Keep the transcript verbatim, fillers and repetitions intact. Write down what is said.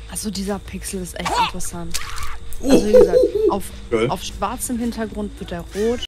Also dieser Pixel ist echt interessant. Also wie gesagt, auf, auf schwarzem Hintergrund wird er rot.